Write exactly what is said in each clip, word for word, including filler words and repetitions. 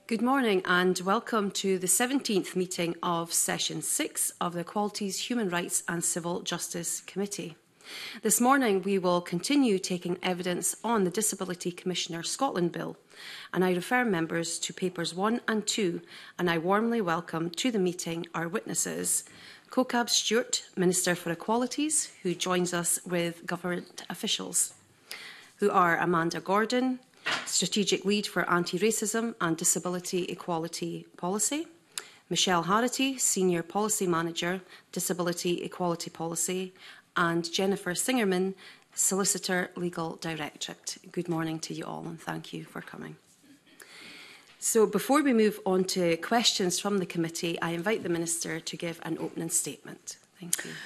Good morning and welcome to the seventeenth meeting of Session six of the Equalities, Human Rights and Civil Justice Committee. This morning we will continue taking evidence on the Disability Commissioner Scotland Bill, and I refer members to papers one and two, and I warmly welcome to the meeting our witnesses. Kokab Stewart, Minister for Equalities, who joins us with government officials, who are Amanda Gordon, Strategic Lead for Anti-Racism and Disability Equality Policy; Michelle Harity, Senior Policy Manager, Disability Equality Policy; and Jennifer Singerman, Solicitor Legal Directorate. Good morning to you all and thank you for coming. So before we move on to questions from the committee, I invite the Minister to give an opening statement. Thank you.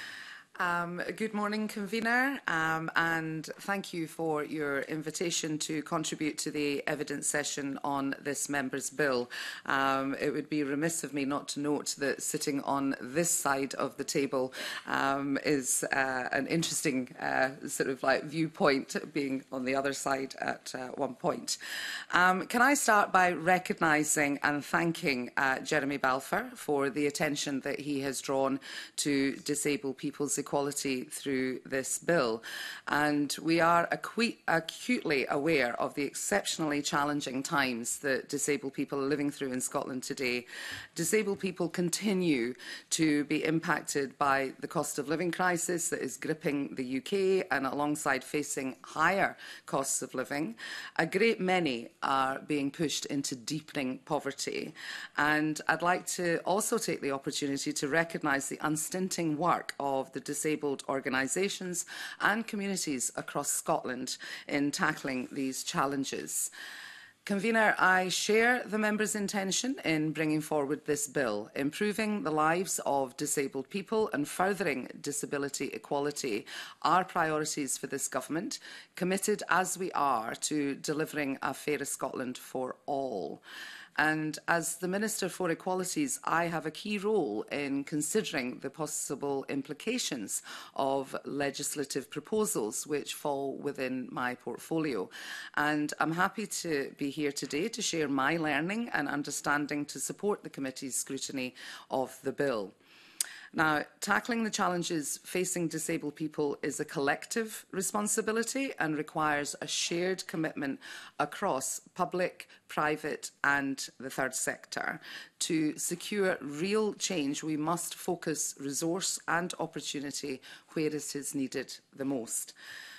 Um, good morning, Convener, um, and thank you for your invitation to contribute to the evidence session on this member's bill. Um, it would be remiss of me not to note that sitting on this side of the table um, is uh, an interesting uh, sort of like viewpoint, being on the other side at uh, one point. Um, can I start by recognising and thanking uh, Jeremy Balfour for the attention that he has drawn to disabled people's equality Equality through this bill, and we are acu acutely aware of the exceptionally challenging times that disabled people are living through in Scotland today. Disabled people continue to be impacted by the cost of living crisis that is gripping the U K, and alongside facing higher costs of living, a great many are being pushed into deepening poverty. And I'd like to also take the opportunity to recognise the unstinting work of the disabled disabled organisations and communities across Scotland in tackling these challenges. Convener, I share the member's intention in bringing forward this bill. Improving the lives of disabled people and furthering disability equality are priorities for this government, committed as we are to delivering a fairer Scotland for all. And as the Minister for Equalities, I have a key role in considering the possible implications of legislative proposals which fall within my portfolio. And I'm happy to be here today to share my learning and understanding to support the committee's scrutiny of the bill. Now, tackling the challenges facing disabled people is a collective responsibility and requires a shared commitment across public, private and the third sector. To secure real change, we must focus resource and opportunity where it is needed the most.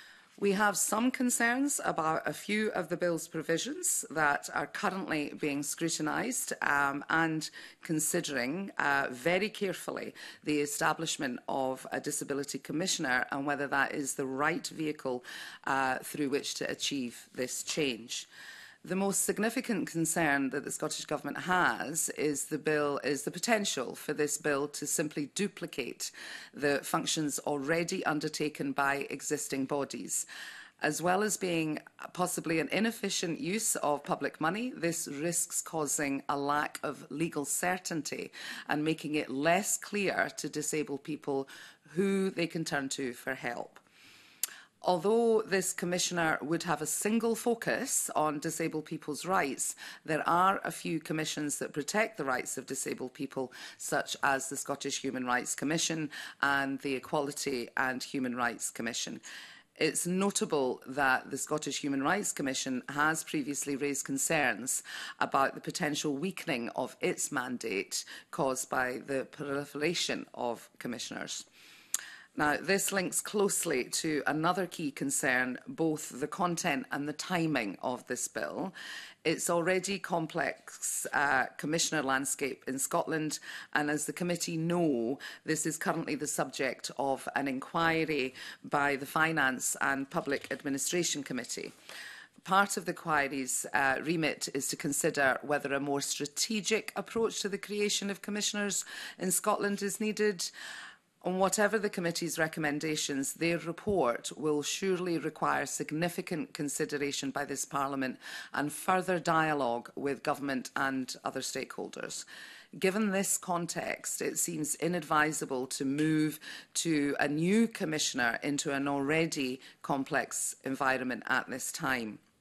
We have some concerns about a few of the bill's provisions that are currently being scrutinised um, and considering uh, very carefully the establishment of a Disability Commissioner and whether that is the right vehicle uh, through which to achieve this change. The most significant concern that the Scottish Government has is the bill is the potential for this bill to simply duplicate the functions already undertaken by existing bodies. As well as being possibly an inefficient use of public money, this risks causing a lack of legal certainty and making it less clear to disabled people who they can turn to for help. Although this Commissioner would have a single focus on disabled people's rights, there are a few commissions that protect the rights of disabled people, such as the Scottish Human Rights Commission and the Equality and Human Rights Commission. It's notable that the Scottish Human Rights Commission has previously raised concerns about the potential weakening of its mandate caused by the proliferation of commissioners. Now, this links closely to another key concern, both the content and the timing of this bill. It's already complex uh, commissioner landscape in Scotland, and as the committee know, this is currently the subject of an inquiry by the Finance and Public Administration Committee. Part of the inquiry's uh, remit is to consider whether a more strategic approach to the creation of commissioners in Scotland is needed. On whatever the committee's recommendations, their report will surely require significant consideration by this Parliament and further dialogue with government and other stakeholders. Given this context, it seems inadvisable to move to a new commissioner into an already complex environment at this time.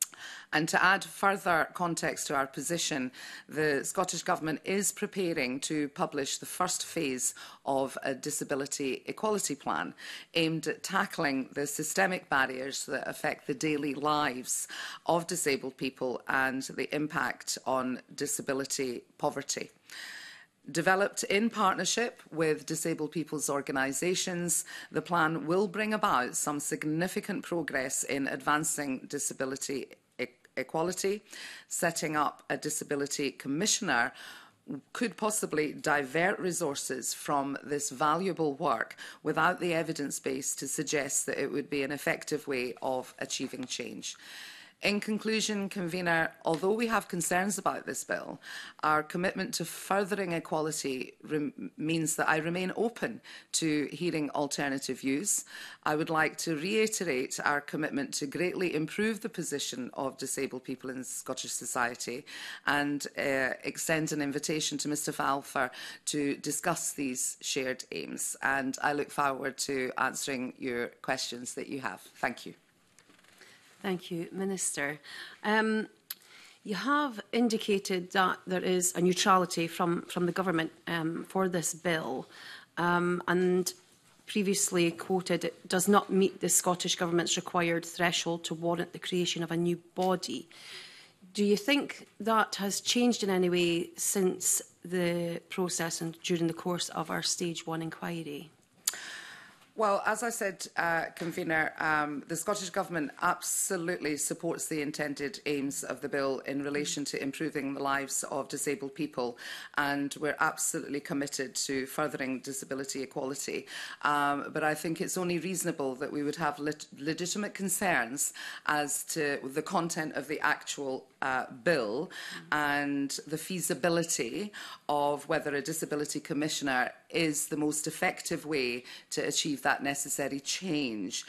And to add further context to our position, the Scottish Government is preparing to publish the first phase of a disability equality plan aimed at tackling the systemic barriers that affect the daily lives of disabled people and the impact on disability poverty. Developed in partnership with disabled people's organisations, the plan will bring about some significant progress in advancing disability equality. Setting up a disability commissioner could possibly divert resources from this valuable work without the evidence base to suggest that it would be an effective way of achieving change. In conclusion, Convener, although we have concerns about this bill, our commitment to furthering equality means that I remain open to hearing alternative views. I would like to reiterate our commitment to greatly improve the position of disabled people in Scottish society and uh, extend an invitation to Mr Falfer to discuss these shared aims. And I look forward to answering your questions that you have. Thank you. Thank you, Minister. Um, you have indicated that there is a neutrality from, from the government um, for this bill, um, and previously quoted it does not meet the Scottish Government's required threshold to warrant the creation of a new body. Do you think that has changed in any way since the process and during the course of our stage one inquiry? Well, as I said, uh, Convener, um, the Scottish Government absolutely supports the intended aims of the bill in relation to improving the lives of disabled people, and we're absolutely committed to furthering disability equality. Um, but I think it's only reasonable that we would have lit legitimate concerns as to the content of the actual uh, bill and the feasibility of whether a disability commissioner is the most effective way to achieve that necessary change.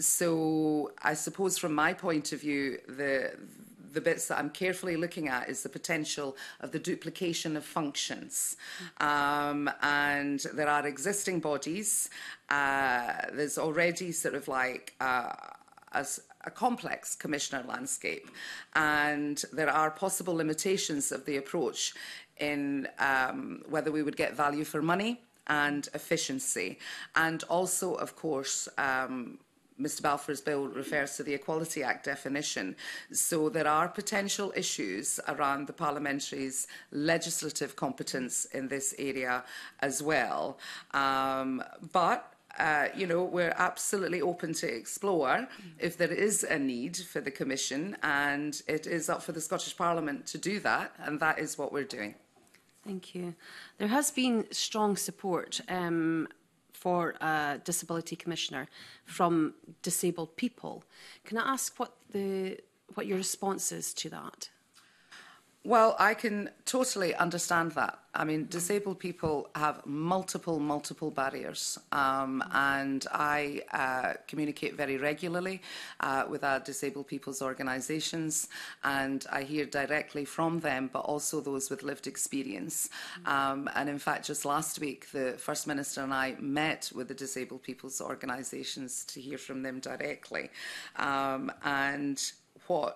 So I suppose from my point of view, the the bits that I'm carefully looking at is the potential of the duplication of functions. Um, and there are existing bodies. Uh, there's already sort of like uh, as a complex commissioner landscape, and there are possible limitations of the approach in um, whether we would get value for money and efficiency. And also, of course, um, Mr Balfour's bill refers to the Equality Act definition. So there are potential issues around the parliamentary's legislative competence in this area as well. Um, but Uh, you know, we're absolutely open to explore if there is a need for the Commission, and it is up for the Scottish Parliament to do that, and that is what we're doing. Thank you. There has been strong support um, for a disability commissioner from disabled people. Can I ask what the what your response is to that? Well, I can totally understand that. I mean, disabled people have multiple, multiple barriers, um, and I uh, communicate very regularly uh, with our disabled people's organisations, and I hear directly from them, but also those with lived experience. Um, and in fact, just last week, the First Minister and I met with the disabled people's organisations to hear from them directly. Um, and what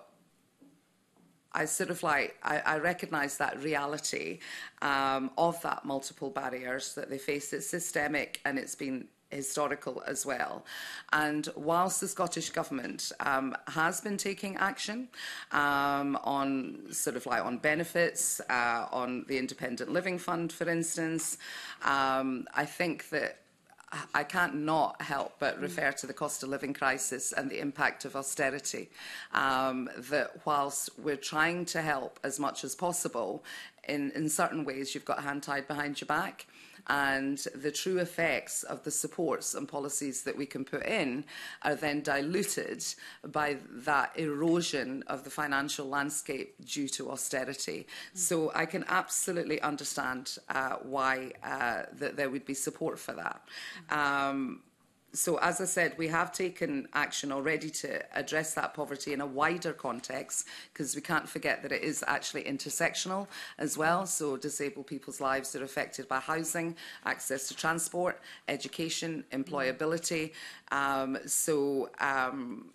I sort of like, I, I recognise that reality um, of that multiple barriers that they face. It's systemic and it's been historical as well. And whilst the Scottish Government um, has been taking action um, on sort of like on benefits, uh, on the Independent Living Fund, for instance, um, I think that I can't not help but refer to the cost of living crisis and the impact of austerity. Um, that whilst we're trying to help as much as possible, in, in certain ways you've got a hand tied behind your back. And the true effects of the supports and policies that we can put in are then diluted by that erosion of the financial landscape due to austerity. Mm. So I can absolutely understand uh, why uh, that there would be support for that. Mm. Um, So, as I said, we have taken action already to address that poverty in a wider context, because we can't forget that it is actually intersectional as well. So disabled people's lives are affected by housing, access to transport, education, employability. Um, so, um,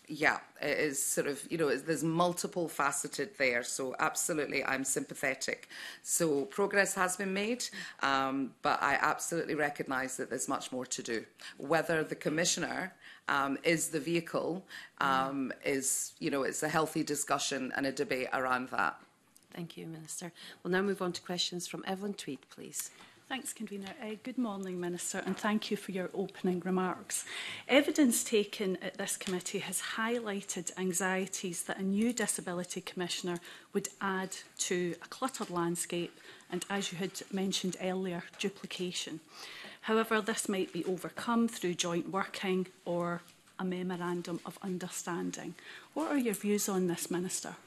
yeah, it is sort of, you know, there's multiple faceted there. So absolutely, I'm sympathetic. So progress has been made, um, but I absolutely recognise that there's much more to do. Whether the Commissioner um, is the vehicle um, is, you know, it's a healthy discussion and a debate around that. Thank you, Minister. We'll now move on to questions from Evelyn Tweed, please. Thanks, Convener. Uh, good morning, Minister, and thank you for your opening remarks. Evidence taken at this committee has highlighted anxieties that a new Disability Commissioner would add to a cluttered landscape and, as you had mentioned earlier, duplication. However, this might be overcome through joint working or a memorandum of understanding. What are your views on this, Minister?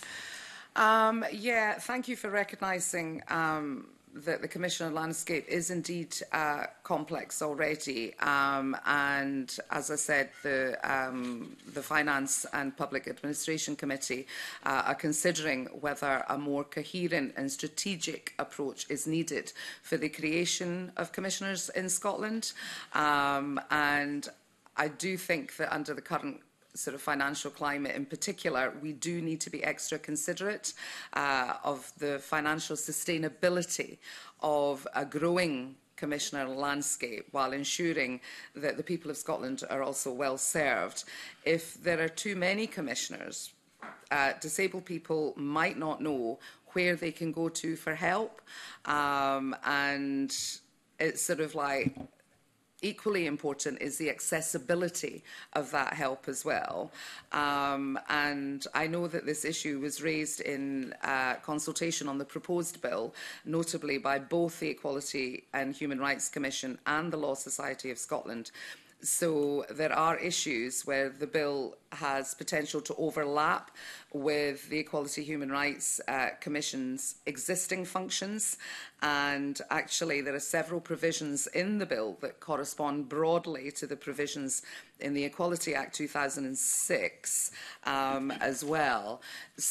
Um, yeah, thank you for recognising um, that the Commissioner landscape is indeed uh, complex already, um, and as I said, the, um, the Finance and Public Administration Committee uh, are considering whether a more coherent and strategic approach is needed for the creation of Commissioners in Scotland, um, and I do think that under the current sort of financial climate in particular, we do need to be extra considerate uh, of the financial sustainability of a growing Commissioner landscape while ensuring that the people of Scotland are also well served. If there are too many Commissioners, uh, disabled people might not know where they can go to for help, um, and it's sort of like equally important is the accessibility of that help as well. Um, and I know that this issue was raised in uh, consultation on the proposed bill, notably by both the Equality and Human Rights Commission and the Law Society of Scotland. So there are issues where the bill has potential to overlap with the Equality Human Rights uh, Commission's existing functions, and actually there are several provisions in the bill that correspond broadly to the provisions in the Equality Act two thousand six um, as well.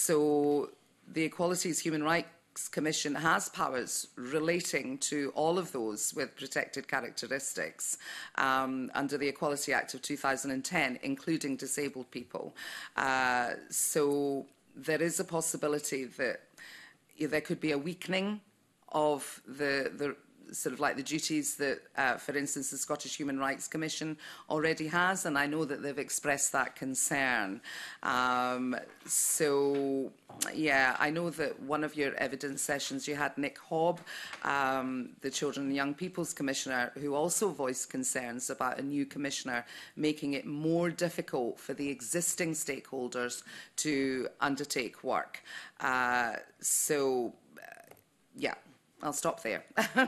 So the Equalities Human Rights Commission has powers relating to all of those with protected characteristics um, under the Equality Act of two thousand ten, including disabled people. Uh, so there is a possibility that there could be a weakening of the, the sort of like the duties that, uh, for instance, the Scottish Human Rights Commission already has, and I know that they've expressed that concern. Um, so, yeah, I know that one of your evidence sessions you had Nick Hobb, um, the Children and Young People's Commissioner, who also voiced concerns about a new Commissioner making it more difficult for the existing stakeholders to undertake work. Uh, so, uh, yeah. I'll stop there.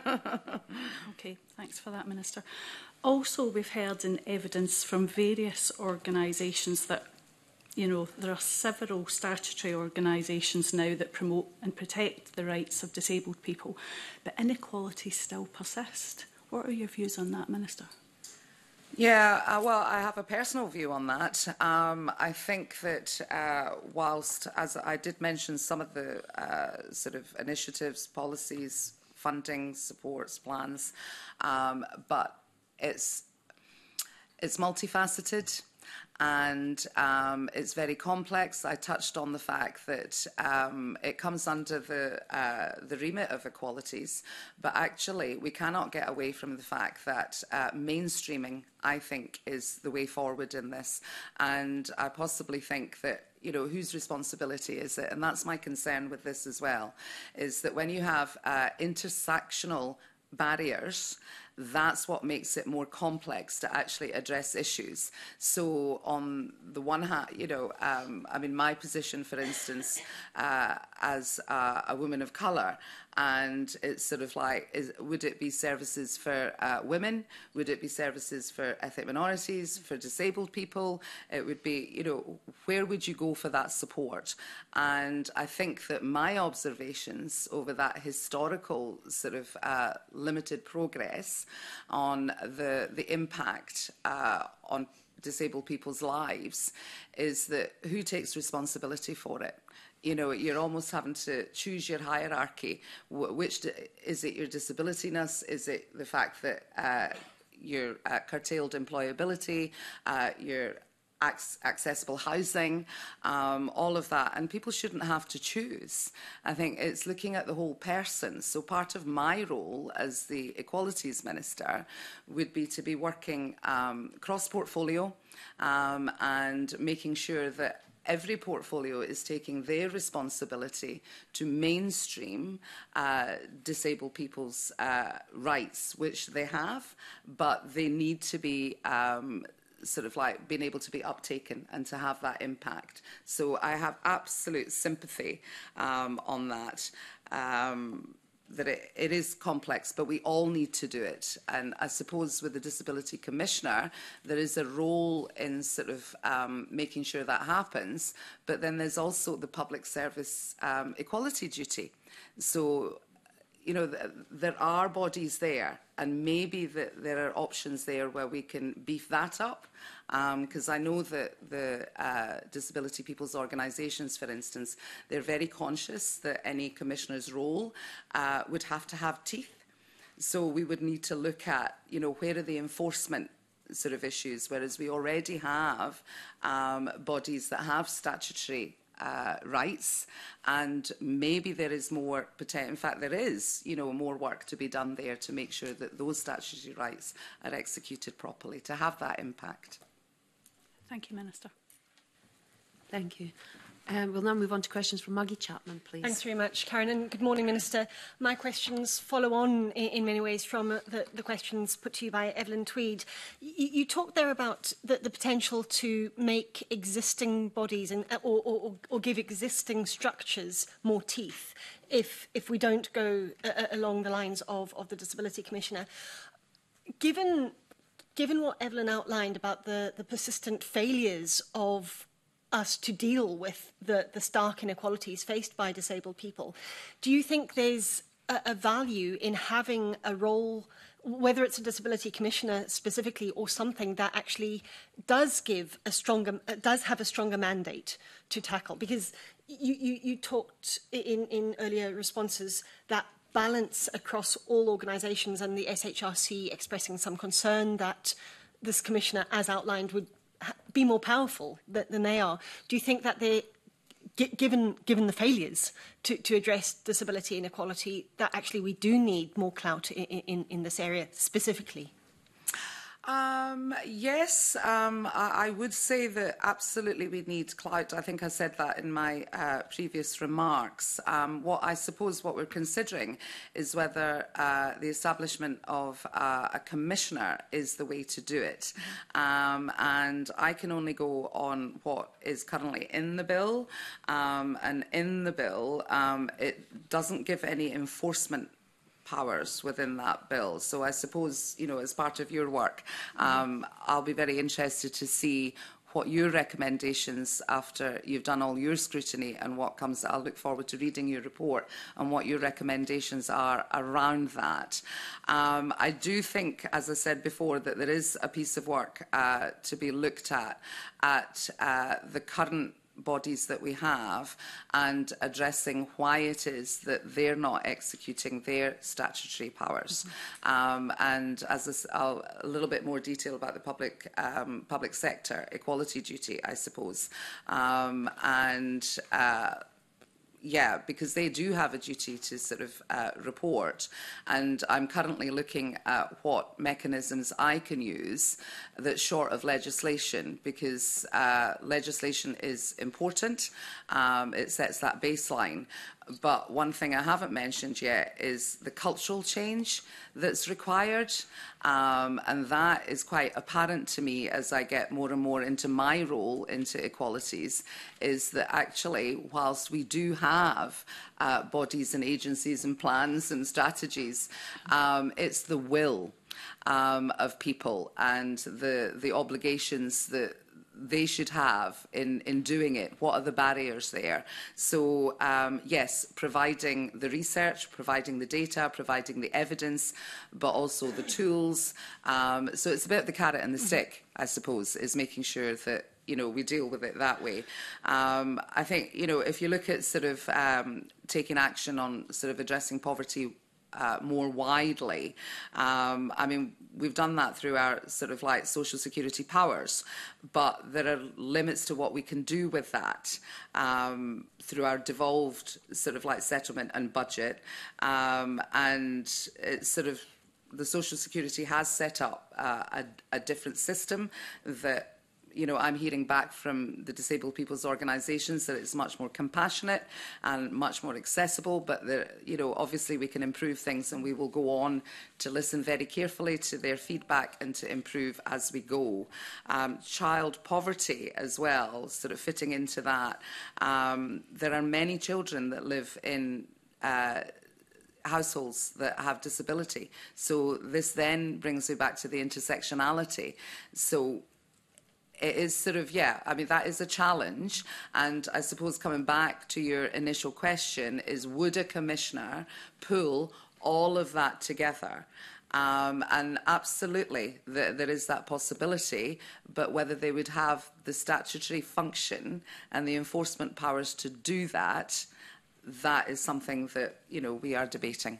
Okay, thanks for that, Minister. Also, we've heard in evidence from various organisations that, you know, there are several statutory organisations now that promote and protect the rights of disabled people, but inequalities still persist. What are your views on that, Minister? Yeah, uh, well, I have a personal view on that. Um, I think that uh, whilst, as I did mention, some of the uh, sort of initiatives, policies, funding, supports, plans, um, but it's it's multifaceted. And um, it's very complex. I touched on the fact that um, it comes under the, uh, the remit of equalities, but actually we cannot get away from the fact that uh, mainstreaming, I think, is the way forward in this. And I possibly think that, you know, whose responsibility is it? And that's my concern with this as well, is that when you have uh, intersectional barriers, that's what makes it more complex to actually address issues. So on the one hand, you know, um, I mean, my position, for instance, uh, as uh, a woman of colour, and it's sort of like, is, would it be services for uh, women? Would it be services for ethnic minorities, for disabled people? It would be, you know, where would you go for that support? And I think that my observations over that historical sort of uh, limited progress on the, the impact uh, on disabled people's lives is that who takes responsibility for it? You know, you're almost having to choose your hierarchy. Which is it? Your disabilityness? Is it the fact that uh, you're uh, curtailed employability? Uh, you're ac accessible housing, um, all of that. And people shouldn't have to choose. I think it's looking at the whole person. So part of my role as the Equalities Minister would be to be working um, cross-portfolio um, and making sure that every portfolio is taking their responsibility to mainstream uh, disabled people's uh, rights, which they have, but they need to be um, sort of like being able to be uptaken and to have that impact. So I have absolute sympathy um, on that. Um, that it, it is complex, but we all need to do it. And I suppose with the Disability Commissioner, there is a role in sort of um, making sure that happens, but then there's also the public service um, equality duty. So, you know, th there are bodies there, and maybe the, there are options there where we can beef that up. Because um, I know that the uh, disability people's organisations, for instance, they're very conscious that any commissioner's role uh, would have to have teeth. So we would need to look at, you know, where are the enforcement sort of issues, whereas we already have um, bodies that have statutory Uh, rights, and maybe there is more potential. In fact, there is, you know, more work to be done there to make sure that those statutory rights are executed properly to have that impact. Thank you, Minister. Thank you. Um, we'll now move on to questions from Maggie Chapman, please. Thanks very much, Karen, and good morning, Minister. My questions follow on in, in many ways from uh, the, the questions put to you by Evelyn Tweed. You, you talked there about the, the potential to make existing bodies and, or, or, or give existing structures more teeth if, if we don't go uh, along the lines of, of the Disability Commissioner. Given, given what Evelyn outlined about the, the persistent failures of us to deal with the, the stark inequalities faced by disabled people, do you think there's a, a value in having a role, whether it's a disability commissioner specifically or something that actually does give a stronger, uh, does have a stronger mandate to tackle? Because you, you, you talked in, in earlier responses that balance across all organisations, and the S H R C expressing some concern that this commissioner, as outlined, would be more powerful than they are. Do you think that they, given given the failures to, to address disability inequality, that actually we do need more clout in, in, in this area specifically? Um, yes, um, I, I would say that absolutely we need clout. I think I said that in my uh, previous remarks. Um, what I suppose what we're considering is whether uh, the establishment of uh, a commissioner is the way to do it. Um, and I can only go on what is currently in the bill. Um, and in the bill, um, it doesn't give any enforcement powers within that bill. So I suppose, you know, as part of your work, um, I'll be very interested to see what your recommendations, after you've done all your scrutiny, and what comes. I'll look forward to reading your report and what your recommendations are around that. Um, I do think, as I said before, that there is a piece of work uh, to be looked at at uh, the current bodies that we have, and addressing why it is that they're not executing their statutory powers. Mm-hmm. um, and as a, I'll, a little bit more detail about the public um, public sector equality duty, I suppose. Um, and uh, yeah, because they do have a duty to sort of uh, report, and I'm currently looking at what mechanisms I can use that's short of legislation, because uh, legislation is important. Um, it sets that baseline. But one thing I haven't mentioned yet is the cultural change that's required. Um, and that is quite apparent to me as I get more and more into my role into equalities, is that actually, whilst we do have uh, bodies and agencies and plans and strategies, um, it's the will um, of people and the, the obligations that they should have in, in doing it. What are the barriers there? So, um, yes, providing the research, providing the data, providing the evidence, but also the tools. Um, so it's about the carrot and the stick, I suppose, is making sure that, you know, we deal with it that way. Um, I think, you know, if you look at sort of um, taking action on sort of addressing poverty uh, more widely. Um, I mean, we've done that through our sort of like social security powers, but there are limits to what we can do with that um, through our devolved sort of like settlement and budget. Um, and it's sort of, the social security has set up uh, a, a different system that, you know, I'm hearing back from the disabled people's organisations that it's much more compassionate and much more accessible, but, the, you know, obviously we can improve things, and we will go on to listen very carefully to their feedback and to improve as we go. Um, child poverty as well, sort of fitting into that. Um, there are many children that live in uh, households that have disability. So this then brings me back to the intersectionality. So it is sort of, yeah, I mean, that is a challenge. And I suppose coming back to your initial question is, would a commissioner pull all of that together? Um, and absolutely, th there is that possibility, but whether they would have the statutory function and the enforcement powers to do that, that is something that, you know, we are debating.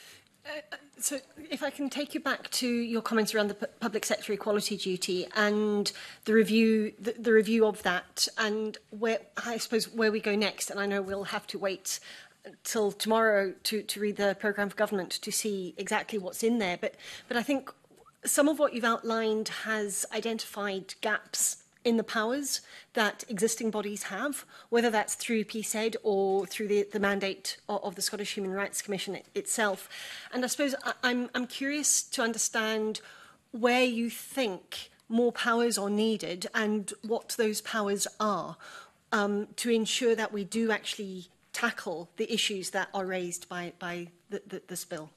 Uh, so if I can take you back to your comments around the public sector equality duty and the review, the, the review of that, and where, I suppose, where we go next. And I know we'll have to wait till tomorrow to, to read the programme for government to see exactly what's in there. But, but I think some of what you've outlined has identified gaps in the powers that existing bodies have, whether that's through P S E D or through the, the mandate of, of the Scottish Human Rights Commission it, itself. And I suppose I, I'm, I'm curious to understand where you think more powers are needed and what those powers are um, to ensure that we do actually tackle the issues that are raised by, by the, the, this bill.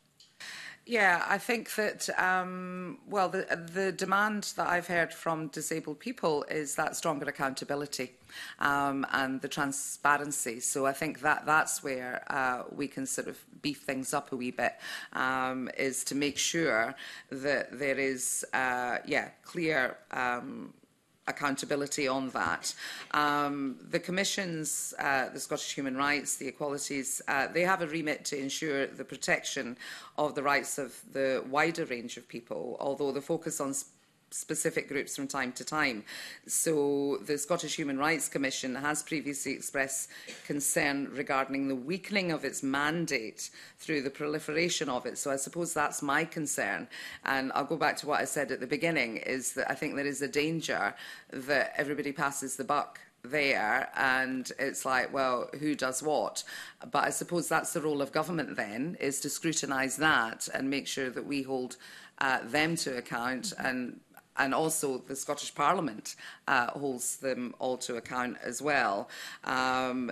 Yeah, I think that, um, well, the, the demand that I've heard from disabled people is that stronger accountability um, and the transparency. So I think that that's where uh, we can sort of beef things up a wee bit, um, is to make sure that there is, uh, yeah, clear um, accountability on that. Um, the Commissions, uh, the Scottish Human Rights, the Equalities, uh, they have a remit to ensure the protection of the rights of the wider range of people, although the focus on sp specific groups from time to time. So the Scottish Human Rights Commission has previously expressed concern regarding the weakening of its mandate through the proliferation of it. So I suppose that's my concern. And I'll go back to what I said at the beginning, is that I think there is a danger that everybody passes the buck there, and it's like, well, who does what? But I suppose that's the role of government then, is to scrutinise that and make sure that we hold uh, them to account, and and also the Scottish Parliament uh, holds them all to account as well. Um,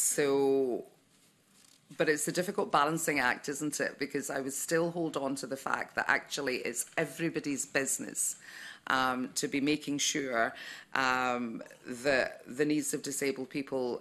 so, but it's a difficult balancing act, isn't it? Because I would still hold on to the fact that actually it's everybody's business Um, to be making sure um, that the needs of disabled people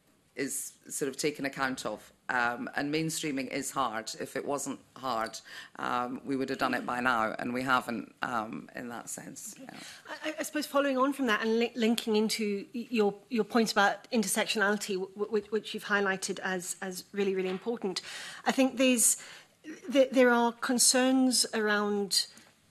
is sort of taken account of. Um, and mainstreaming is hard. If it wasn't hard, um, we would have done it by now, and we haven't um, in that sense. Okay. Yeah. I, I suppose following on from that and li linking into your, your points about intersectionality, w which you've highlighted as, as really, really important, I think there's, th there are concerns around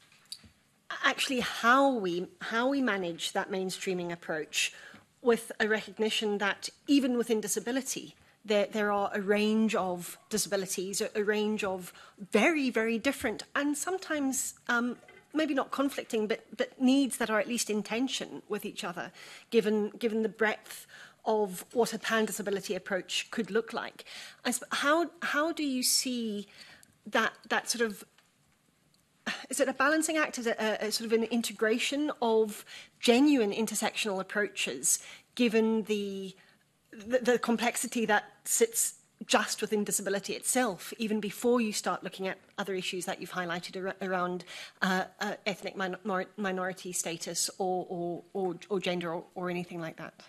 actually how we, how we manage that mainstreaming approach, with a recognition that even within disability, there, there are a range of disabilities, a, a range of very, very different and sometimes um, maybe not conflicting, but, but needs that are at least in tension with each other, given, given the breadth of what a pan-disability approach could look like. I how, how do you see that, that sort of, is it a balancing act? Is it a, a sort of an integration of genuine intersectional approaches, given the, the, the complexity that sits just within disability itself, even before you start looking at other issues that you've highlighted ar around uh, uh, ethnic minor minority status or, or, or, or gender or, or anything like that?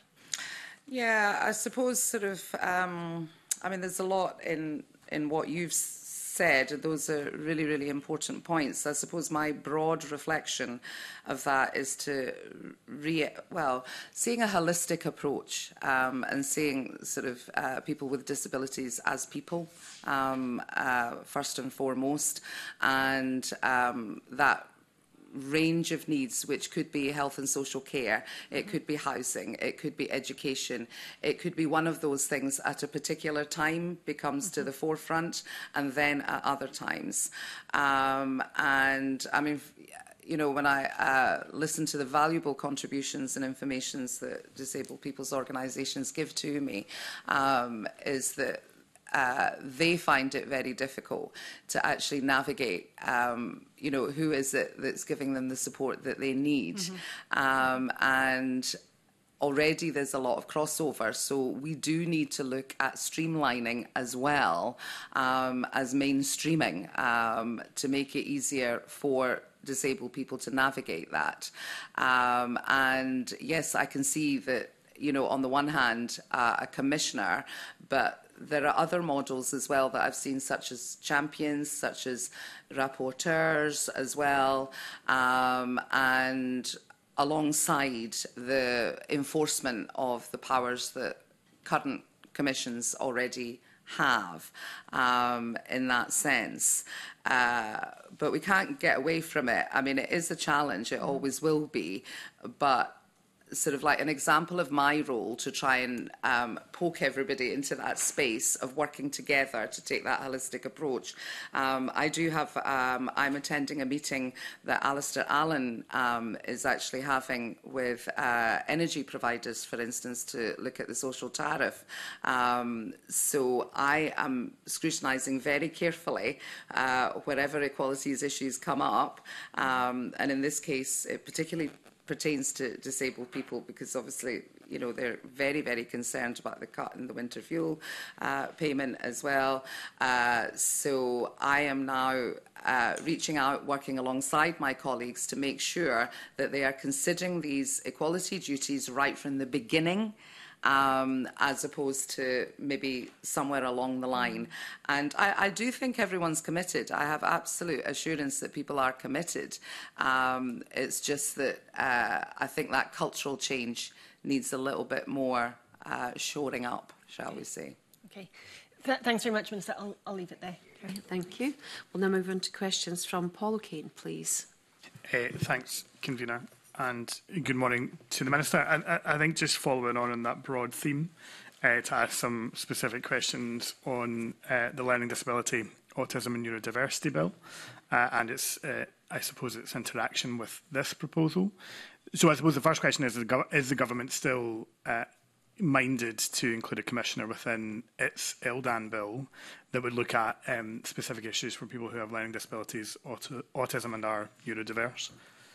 Yeah, I suppose sort of, um, I mean, there's a lot in, in what you've said, those are really, really important points. I suppose my broad reflection of that is to, re well, seeing a holistic approach um, and seeing sort of uh, people with disabilities as people, um, uh, first and foremost, and um, that range of needs, which could be health and social care, it could be housing, it could be education, it could be one of those things at a particular time becomes mm-hmm. to the forefront, and then at other times. Um, and I mean, you know, when I uh, listen to the valuable contributions and informations that disabled people's organisations give to me, um, is that Uh, they find it very difficult to actually navigate, um, you know, who is it that's giving them the support that they need. Mm-hmm. um, and already there's a lot of crossover, so we do need to look at streamlining as well um, as mainstreaming um, to make it easier for disabled people to navigate that. Um, and yes, I can see that, you know, on the one hand, uh, a commissioner, but there are other models as well that I've seen, such as champions, such as rapporteurs as well, um, and alongside the enforcement of the powers that current commissions already have um, in that sense. Uh, but we can't get away from it. I mean, it is a challenge, it always will be, but sort of like an example of my role to try and um, poke everybody into that space of working together to take that holistic approach. Um, I do have, um, I'm attending a meeting that Alistair Allen um, is actually having with uh, energy providers, for instance, to look at the social tariff. Um, so I am scrutinising very carefully uh, wherever equalities issues come up. Um, and in this case, it particularly pertains to disabled people, because obviously, you know, they're very, very concerned about the cut in the winter fuel uh, payment as well. Uh, so I am now uh, reaching out, working alongside my colleagues to make sure that they are considering these equality duties right from the beginning, Um, as opposed to maybe somewhere along the line. And I, I do think everyone's committed. I have absolute assurance that people are committed. Um, it's just that uh, I think that cultural change needs a little bit more uh, shoring up, shall we say. Okay. Th thanks very much, Minister. I'll, I'll leave it there. Okay, thank you. We'll now move on to questions from Paul O'Kane, please. Uh, thanks, Convener. And good morning to the Minister. I, I, I think just following on on that broad theme, uh, to ask some specific questions on uh, the Learning Disability, Autism and Neurodiversity Bill, uh, and its, uh, I suppose, its interaction with this proposal. So I suppose the first question is, is the, gov is the government still uh, minded to include a commissioner within its I L D A N bill that would look at um, specific issues for people who have learning disabilities, auto autism and are neurodiverse?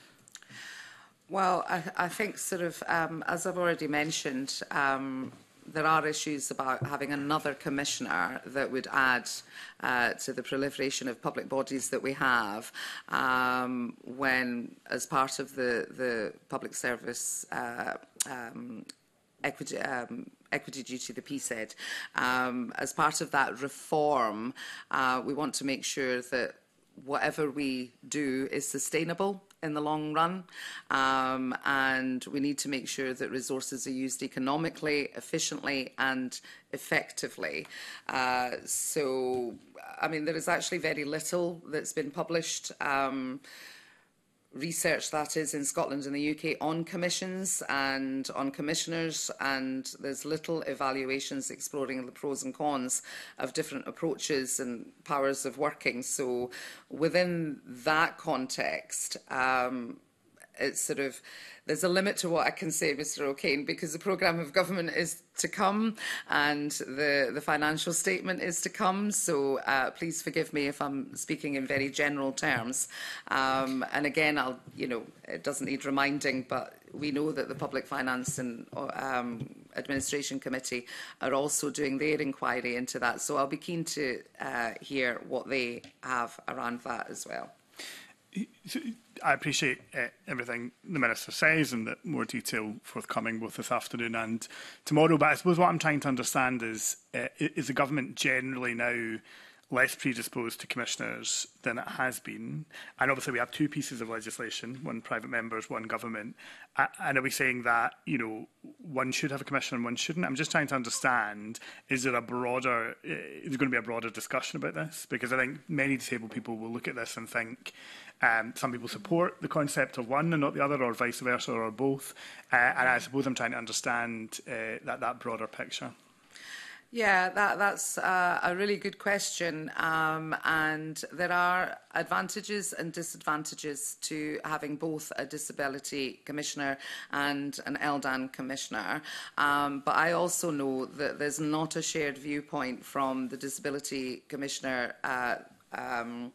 Well, I, I think sort of, um, as I've already mentioned, um, there are issues about having another commissioner that would add uh, to the proliferation of public bodies that we have um, when, as part of the, the public service uh, um, equity, um, equity duty, the P S E D, um, as part of that reform, uh, we want to make sure that whatever we do is sustainable in the long run, um, and we need to make sure that resources are used economically, efficiently and effectively. Uh, so, I mean, there is actually very little that's been published, um, research that is, in Scotland and the U K on commissions and on commissioners, and there's little evaluations exploring the pros and cons of different approaches and powers of working. So within that context, um, it's sort of, there's a limit to what I can say, Mr O'Kane, because the programme of government is to come and the, the financial statement is to come. So uh, please forgive me if I'm speaking in very general terms. Um, and again, I'll, you know, it doesn't need reminding, but we know that the Public Finance and um, Administration Committee are also doing their inquiry into that. So I'll be keen to uh, hear what they have around that as well. I appreciate uh, everything the Minister says and that more detail forthcoming both this afternoon and tomorrow. But I suppose what I'm trying to understand is, uh, is the government generally now less predisposed to commissioners than it has been. And obviously we have two pieces of legislation, one private members, one government. And are we saying that, you know, one should have a commissioner and one shouldn't? I'm just trying to understand, is there a broader, is there going to be a broader discussion about this? Because I think many disabled people will look at this and think um, some people support the concept of one and not the other, or vice versa, or both. Uh, and I suppose I'm trying to understand uh, that, that broader picture. Yeah, that, that's uh, a really good question, um, and there are advantages and disadvantages to having both a disability commissioner and an L D A N commissioner, um, but I also know that there's not a shared viewpoint from the disability commissioner uh, um,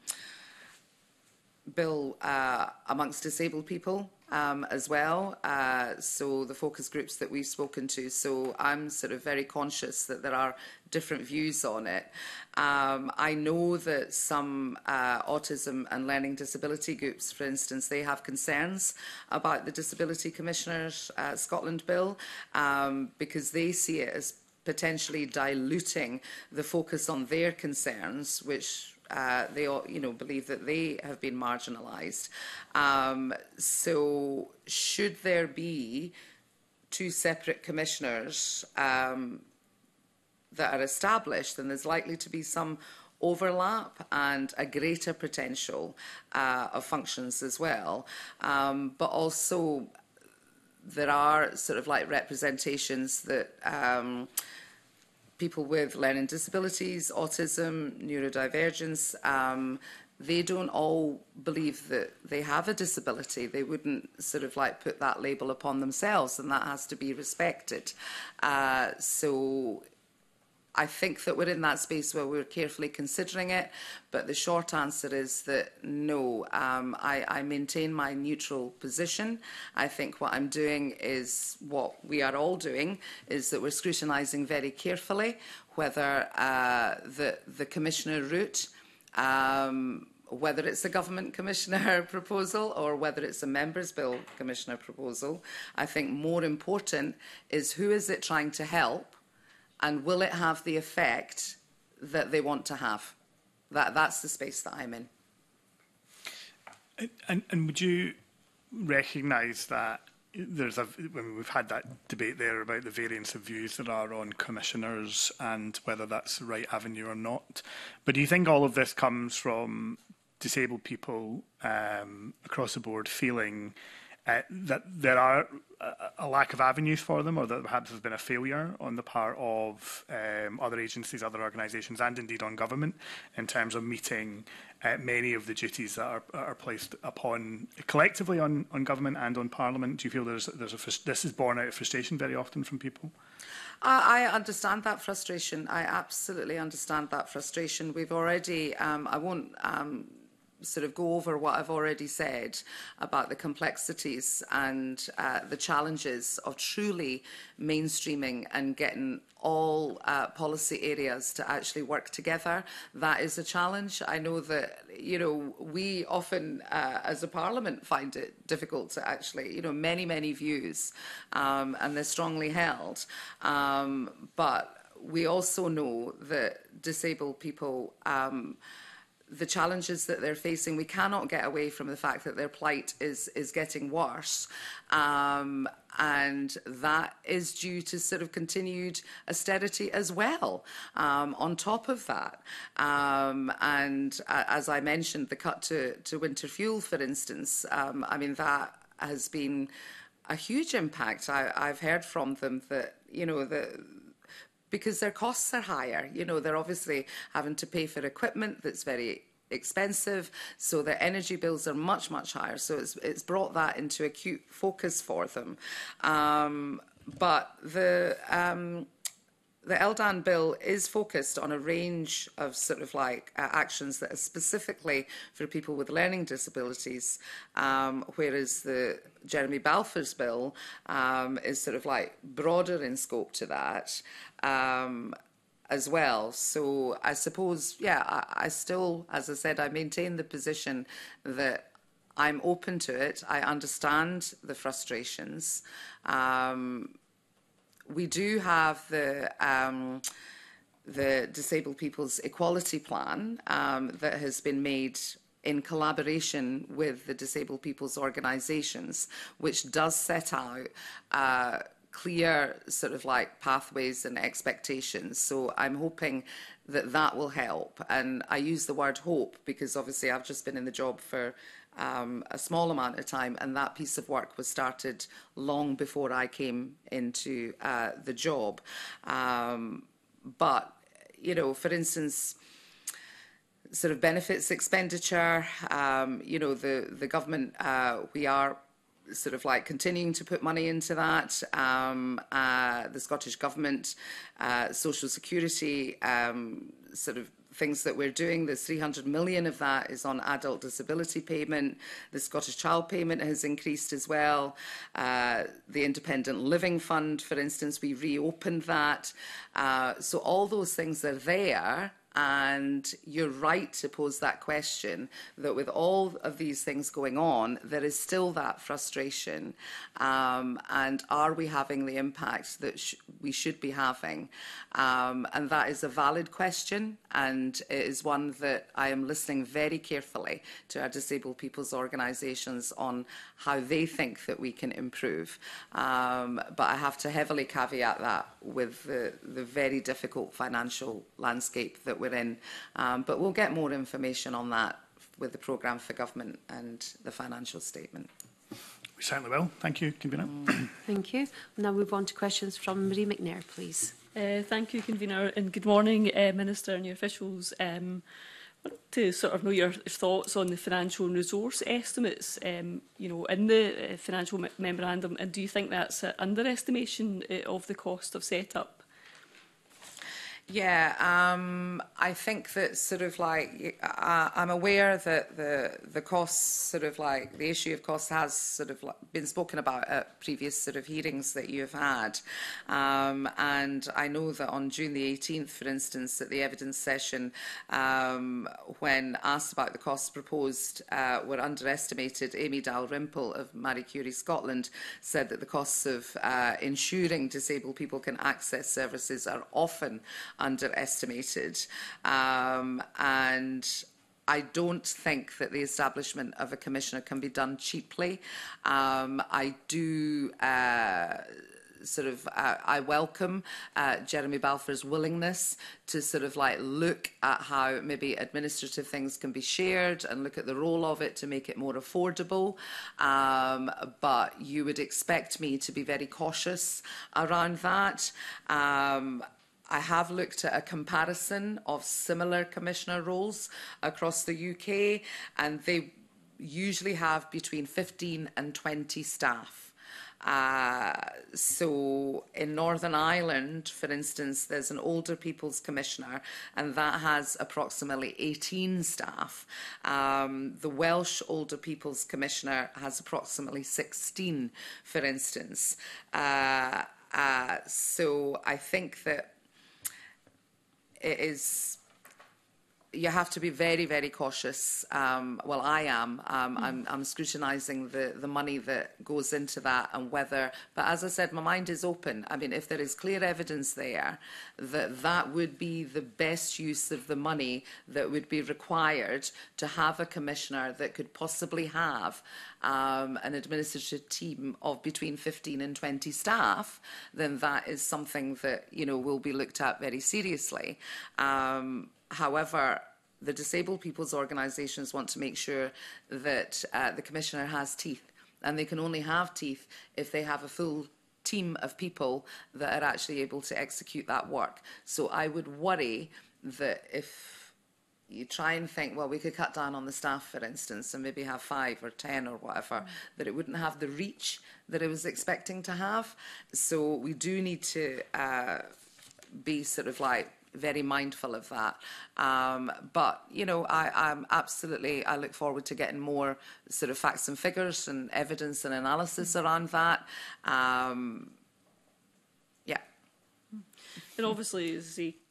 bill uh, amongst disabled people um, as well, uh, so the focus groups that we've spoken to. So I'm sort of very conscious that there are different views on it. Um, I know that some uh, autism and learning disability groups, for instance, they have concerns about the Disability Commissioner's uh, Scotland bill um, because they see it as potentially diluting the focus on their concerns, which Uh, they all, you know, believe that they have been marginalised. Um, so, should there be two separate commissioners um, that are established, then there's likely to be some overlap and a greater potential uh, of functions as well. Um, but also, there are sort of like representations that Um, people with learning disabilities, autism, neurodivergence, um, they don't all believe that they have a disability. They wouldn't sort of like put that label upon themselves, and that has to be respected. Uh, so I think that we're in that space where we're carefully considering it, but the short answer is that no, um, I, I maintain my neutral position. I think what I'm doing is what we are all doing, is that we're scrutinising very carefully whether uh, the, the commissioner route, um, whether it's a government commissioner proposal or whether it's a members' bill commissioner proposal. I think more important is who is it trying to help, and will it have the effect that they want to have? That, that's the space that I'm in. And, and would you recognise that there's a, I mean, we've had that debate there about the variance of views that are on commissioners and whether that's the right avenue or not. But do you think all of this comes from disabled people um, across the board feeling Uh, that there are a, a lack of avenues for them, or that perhaps there's been a failure on the part of um, other agencies, other organisations, and indeed on government in terms of meeting uh, many of the duties that are, are placed upon collectively on, on government and on Parliament? Do you feel there's, there's a, this is born out of frustration very often from people? I understand that frustration. I absolutely understand that frustration. We've already, um, I won't um, sort of go over what I've already said about the complexities and uh, the challenges of truly mainstreaming and getting all uh, policy areas to actually work together. That is a challenge. I know that, you know, we often uh, as a parliament find it difficult to actually, you know, many, many views um, and they're strongly held. Um, but we also know that disabled people um, the challenges that they're facing, we cannot get away from the fact that their plight is, is getting worse. Um, and that is due to sort of continued austerity as well, um, on top of that. Um, and uh, as I mentioned, the cut to, to winter fuel, for instance, um, I mean, that has been a huge impact. I, I've heard from them that, you know, the because their costs are higher. You know, they're obviously having to pay for equipment that's very expensive, so their energy bills are much, much higher. So it's, it's brought that into acute focus for them. Um, but the... Um, The L D A N bill is focused on a range of sort of like uh, actions that are specifically for people with learning disabilities, um, whereas the Jeremy Balfour's bill um, is sort of like broader in scope to that um, as well. So I suppose, yeah, I, I still, as I said, I maintain the position that I'm open to it. I understand the frustrations. Um, We do have the um, the Disabled People's Equality Plan um, that has been made in collaboration with the disabled people's organisations, which does set out uh, clear sort of like pathways and expectations. So I'm hoping that that will help. And I use the word hope because obviously I've just been in the job for um, a small amount of time, and that piece of work was started long before I came into uh, the job. Um, but, you know, for instance, sort of benefits expenditure, um, you know, the, the government, uh, we are sort of like continuing to put money into that. Um, uh, the Scottish Government, uh, Social Security, um, sort of things that we're doing, there's three hundred million of that is on adult disability payment. The Scottish Child Payment has increased as well. Uh, the Independent Living Fund, for instance, we reopened that. Uh, so all those things are there. And you're right to pose that question, that with all of these things going on, there is still that frustration. Um, and are we having the impact that sh we should be having? Um, and that is a valid question, and it is one that I am listening very carefully to our disabled people's organisations on how they think that we can improve. Um, but I have to heavily caveat that with the, the very difficult financial landscape that we're in. Um, but we'll get more information on that with the programme for government and the financial statement. We certainly will. Thank you, Convener. Mm. Thank you. We'll now move on to questions from Marie McNair, please. Uh, thank you, Convener, and good morning, uh, Minister and your officials. Um, I want to sort of know your thoughts on the financial and resource estimates, um, you know, in the uh, financial me memorandum, and do you think that's an underestimation uh, of the cost of set-up? Yeah, um, I think that sort of like uh, I'm aware that the the costs, sort of like the issue of costs, has sort of like been spoken about at previous sort of hearings that you have had, um, and I know that on June the eighteenth, for instance, at the evidence session, um, when asked about the costs proposed uh, were underestimated, Amy Dalrymple of Marie Curie Scotland said that the costs of uh, ensuring disabled people can access services are often underestimated, um, and I don't think that the establishment of a commissioner can be done cheaply. Um, I do uh, sort of, uh, I welcome uh, Jeremy Balfour's willingness to sort of like look at how maybe administrative things can be shared and look at the role of it to make it more affordable. Um, but you would expect me to be very cautious around that. Um, I have looked at a comparison of similar commissioner roles across the U K, and they usually have between fifteen and twenty staff. Uh, so in Northern Ireland, for instance, there's an older people's commissioner, and that has approximately eighteen staff. Um, the Welsh older people's commissioner has approximately sixteen, for instance. Uh, uh, so I think that it is, you have to be very, very cautious. Um, well, I am. Um, mm. I'm, I'm scrutinising the, the money that goes into that and whether, but as I said, my mind is open. I mean, if there is clear evidence there that that would be the best use of the money that would be required to have a commissioner that could possibly have um, an administrative team of between fifteen and twenty staff, then that is something that, you know, will be looked at very seriously. Um, However, the disabled people's organisations want to make sure that uh, the Commissioner has teeth, and they can only have teeth if they have a full team of people that are actually able to execute that work. So I would worry that if you try and think, well, we could cut down on the staff, for instance, and maybe have five or ten or whatever, mm. that it wouldn't have the reach that I was expecting to have. So we do need to uh, be sort of like very mindful of that. Um, but, you know, I, I'm absolutely, I look forward to getting more sort of facts and figures and evidence and analysis around that. Um, yeah. And obviously, as the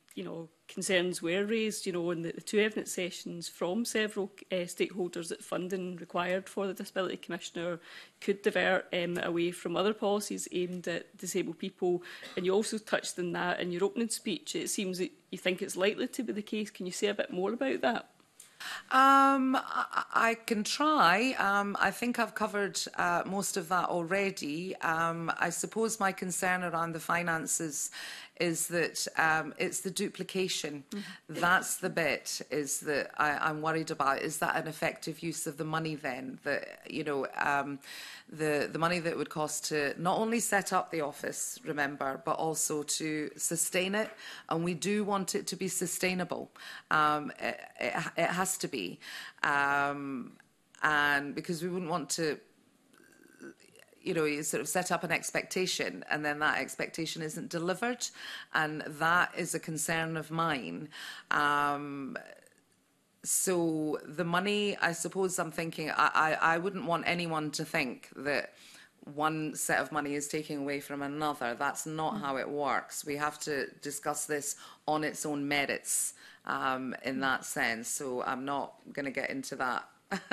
you know, concerns were raised, you know, in the, the two evidence sessions from several uh, stakeholders that funding required for the Disability Commissioner could divert um, away from other policies aimed at disabled people. And you also touched on that in your opening speech. It seems that you think it's likely to be the case. Can you say a bit more about that? Um, I, I can try. Um, I think I've covered uh, most of that already. Um, I suppose my concern around the finances is that um, it's the duplication. Mm-hmm. That's the bit is that I, I'm worried about. Is that an effective use of the money then? That, you know, um, the, the money that would cost to not only set up the office, remember, but also to sustain it. And we do want it to be sustainable. Um, it, it, it has to be. Um, and because we wouldn't want to, you know, you sort of set up an expectation and then that expectation isn't delivered. And that is a concern of mine. Um, so the money, I suppose I'm thinking, I, I, I wouldn't want anyone to think that one set of money is taking away from another. That's not mm. how it works. We have to discuss this on its own merits um, in that sense. So I'm not going to get into that.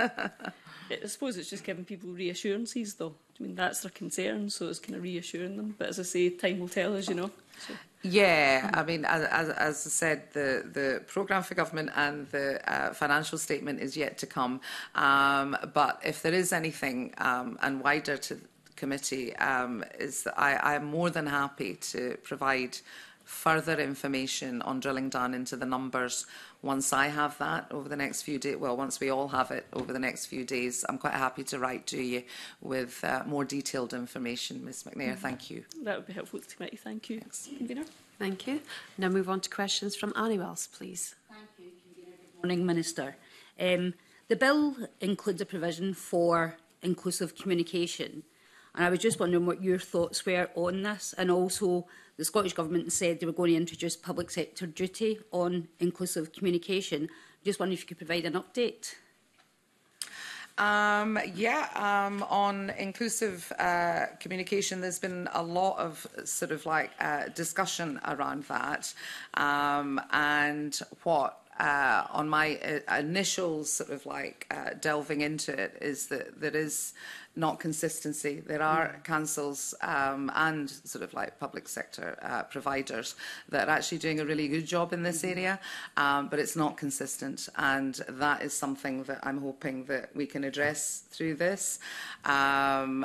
I suppose it's just giving people reassurances, though. I mean, that's their concern, so it's kind of reassuring them. But as I say, time will tell, as you know. So. Yeah, I mean, as, as, as I said, the, the programme for government and the uh, financial statement is yet to come. Um, but if there is anything, um, and wider to the committee, um, is that I, I'm more than happy to provide further information on drilling down into the numbers once I have that over the next few days. Well, once we all have it over the next few days, I'm quite happy to write to you with uh, more detailed information, Miz McNair. Mm-hmm. Thank you. That would be helpful to the committee. Thank you. Convener. Thank you. Now move on to questions from Annie Wells, please. Thank you, Convener. Good morning, Minister. Um, the bill includes a provision for inclusive communication. And I was just wondering what your thoughts were on this. And also, the Scottish Government said they were going to introduce public sector duty on inclusive communication. Just wondering if you could provide an update. Um, yeah, um, on inclusive uh, communication, there's been a lot of sort of like uh, discussion around that. Um, and what uh, on my uh, initial sort of like uh, delving into it is that there is not consistency. There are mm. councils um, and sort of like public sector uh, providers that are actually doing a really good job in this mm-hmm. area, um, but it's not consistent, and that is something that I'm hoping that we can address through this, um,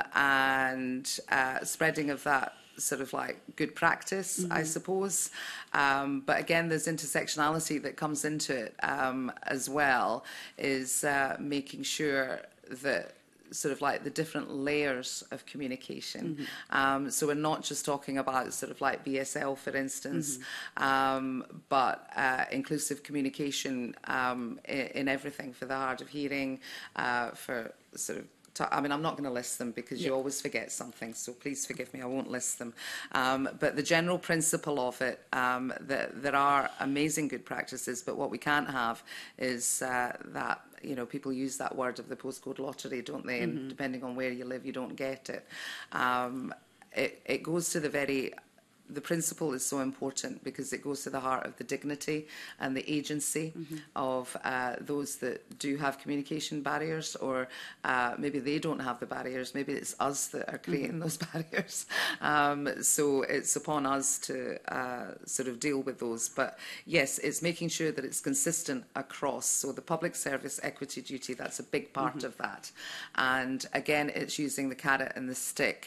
and uh, spreading of that sort of like good practice, mm-hmm. I suppose. Um, but again, there's intersectionality that comes into it um, as well, is uh, making sure that sort of like the different layers of communication. Mm-hmm. Um, so we're not just talking about sort of like B S L, for instance, mm-hmm. um, but uh, inclusive communication um, in, in everything for the hard of hearing, uh, for sort of I mean, I'm not going to list them because yeah. you always forget something, so please forgive me, I won't list them. Um, but the general principle of it, um, that there are amazing good practices, but what we can't have is uh, that, you know, people use that word of the postcode lottery, don't they? Mm-hmm. And depending on where you live, you don't get it. Um, it, it goes to the very... The principle is so important because it goes to the heart of the dignity and the agency mm-hmm. of uh, those that do have communication barriers, or uh, maybe they don't have the barriers, maybe it's us that are creating mm-hmm. those barriers. Um, so it's upon us to uh, sort of deal with those. But yes, it's making sure that it's consistent across. So the public service equity duty, that's a big part mm-hmm. of that. And again, it's using the carrot and the stick.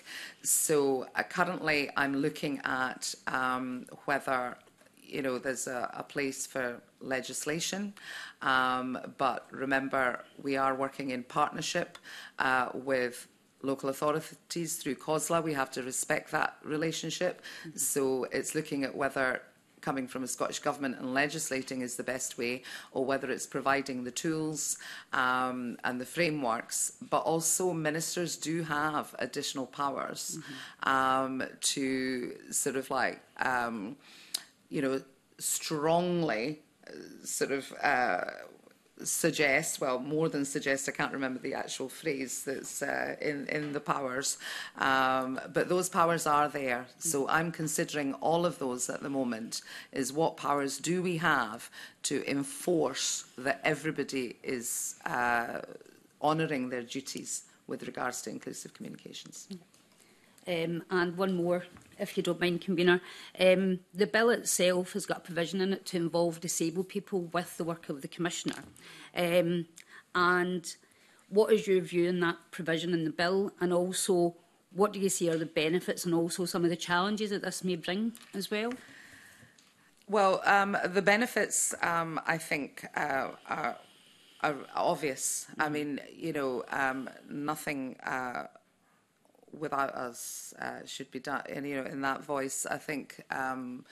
So uh, currently I'm looking at Um, whether, you know, there's a, a place for legislation, um, but remember we are working in partnership uh, with local authorities through COSLA. We have to respect that relationship. Mm-hmm. So it's looking at whether coming from a Scottish Government and legislating is the best way, or whether it's providing the tools um, and the frameworks. But also ministers do have additional powers mm-hmm. um, to sort of like, um, you know, strongly uh, sort of uh, suggest, well, more than suggest, I can't remember the actual phrase that's uh, in, in the powers, um, but those powers are there. So I'm considering all of those at the moment, is what powers do we have to enforce that everybody is uh, honouring their duties with regards to inclusive communications. Um, and one more, if you don't mind, Convener. Um, the bill itself has got a provision in it to involve disabled people with the work of the Commissioner. Um, and what is your view on that provision in the bill? And also, what do you see are the benefits and also some of the challenges that this may bring as well? Well, um, the benefits, um, I think, uh, are, are obvious. Mm-hmm. I mean, you know, um, nothing... Uh, without us uh, should be done, and you know, in that voice, I think um,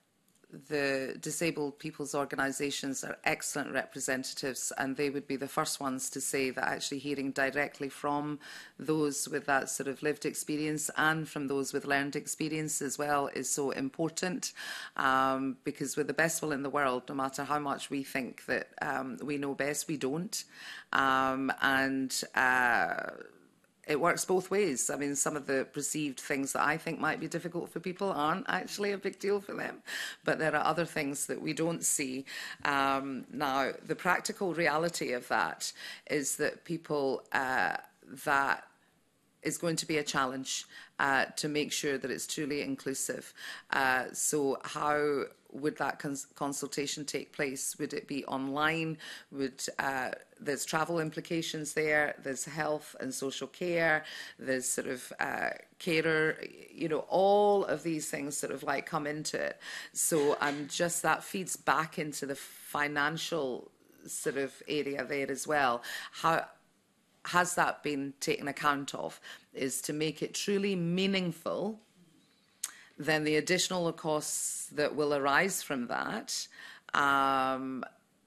the disabled people's organisations are excellent representatives, and they would be the first ones to say that actually hearing directly from those with that sort of lived experience and from those with learned experience as well is so important, um, because with the best will in the world, no matter how much we think that um, we know best, we don't, um, and uh, it works both ways. I mean, some of the perceived things that I think might be difficult for people aren't actually a big deal for them. But there are other things that we don't see. Um, now, the practical reality of that is that people uh, that is going to be a challenge uh, to make sure that it's truly inclusive. Uh, so how would that cons consultation take place? Would it be online? Would uh, there's travel implications there, there's health and social care, there's sort of uh, carer, you know, all of these things sort of like come into it. So um, just that feeds back into the financial sort of area there as well. How has that been taken account of? Is to make it truly meaningful, then the additional costs that will arise from that, um,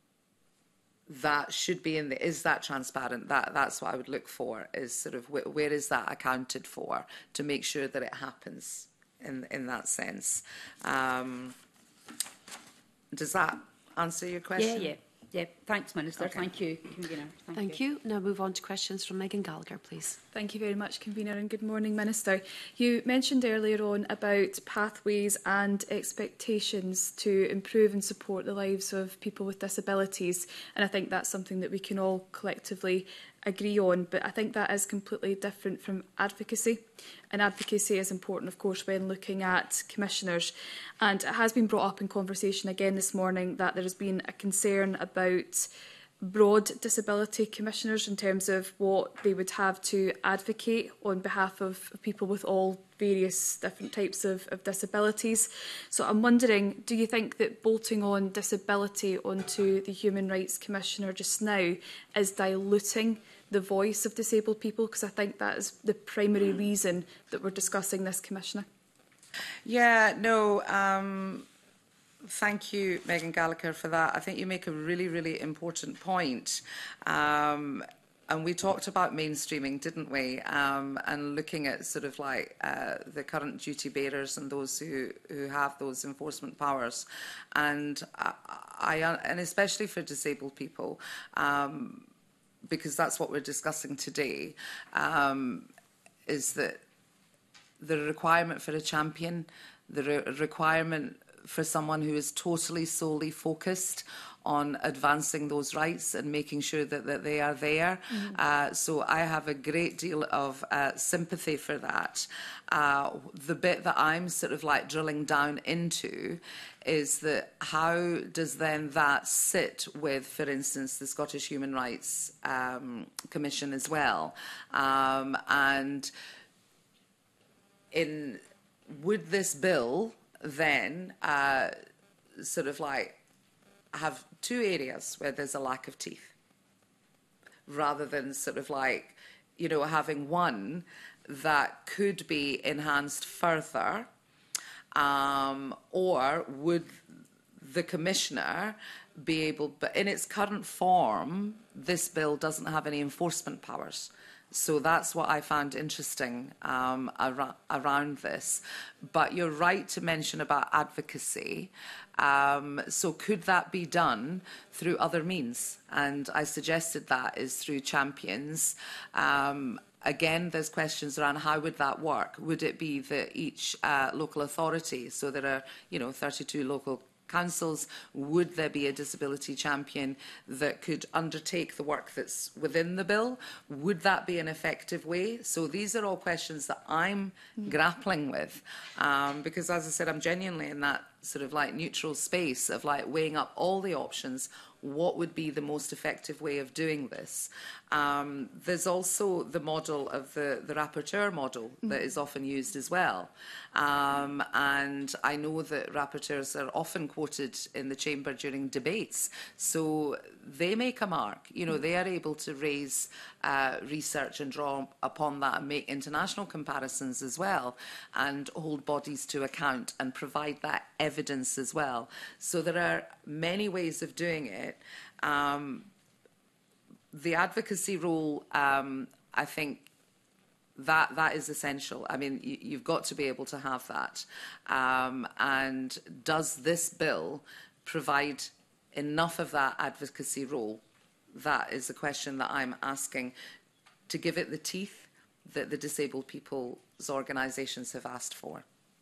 that should be in the, is that transparent? That, that's what I would look for, is sort of wh where is that accounted for, to make sure that it happens in, in that sense. Um, does that answer your question? Yeah, yeah. Yeah, thanks, Minister. Okay. Thank you, Convener. Thank, Thank you. you. Now move on to questions from Megan Gallagher, please. Thank you very much, Convener, and good morning, Minister. You mentioned earlier on about pathways and expectations to improve and support the lives of people with disabilities, and I think that's something that we can all collectively agree on, but I think that is completely different from advocacy. And advocacy is important, of course, when looking at commissioners. And it has been brought up in conversation again this morning that there has been a concern about broad disability commissioners in terms of what they would have to advocate on behalf of people with all various different types of, of disabilities. So I'm wondering, do you think that bolting on disability onto the Human Rights Commissioner just now is diluting the voice of disabled people? Because I think that is the primary reason that we're discussing this Commissioner. Yeah, no, um, thank you, Megan Gallagher, for that. I think you make a really, really important point. Um, and we talked about mainstreaming, didn't we? Um, and looking at sort of like uh, the current duty bearers and those who, who have those enforcement powers. And, I, I, and especially for disabled people, um, because that's what we're discussing today, um, is that the requirement for a champion, the re requirement for someone who is totally solely focused on advancing those rights and making sure that, that they are there. Mm-hmm. uh, so I have a great deal of uh, sympathy for that. Uh, the bit that I'm sort of like drilling down into is that how does then that sit with, for instance, the Scottish Human Rights um, Commission as well? Um, and in would this bill then uh, sort of like have two areas where there's a lack of teeth, rather than sort of like, you know, having one that could be enhanced further, um, or would the Commissioner be able, but in its current form, this bill doesn't have any enforcement powers. So that's what I found interesting um, ar around this. But you're right to mention about advocacy. Um, so could that be done through other means? And I suggested that is through champions. Um, Again, there's questions around how would that work? Would it be that each uh, local authority, so there are, you know, thirty-two local councils, would there be a disability champion that could undertake the work that's within the bill? Would that be an effective way? So these are all questions that I'm mm. grappling with, um, because as I said, I'm genuinely in that sort of like neutral space of like weighing up all the options. What would be the most effective way of doing this? Um, there's also the model of the, the rapporteur model mm. that is often used as well. Um, and I know that rapporteurs are often quoted in the chamber during debates. So they make a mark. You know, they are able to raise uh, research and draw upon that and make international comparisons as well, and hold bodies to account and provide that evidence as well. So there are many ways of doing it. Um, the advocacy role, um, I think, that that is essential. I mean, you, you've got to be able to have that. Um, and does this bill provide enough of that advocacy role? That is a question that I'm asking, to give it the teeth that the disabled people's organisations have asked for.